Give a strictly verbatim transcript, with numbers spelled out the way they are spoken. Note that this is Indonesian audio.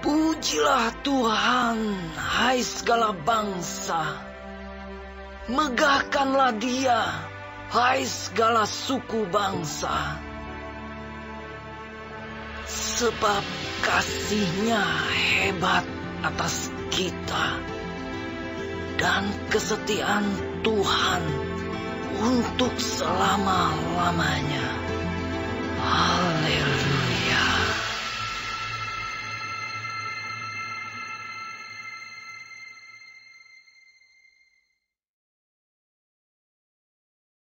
Pujilah Tuhan, hai segala bangsa. Megahkanlah Dia, hai segala suku bangsa. Sebab kasih-Nya hebat atas kita, dan kesetiaan Tuhan untuk selama-lamanya. Haleluya.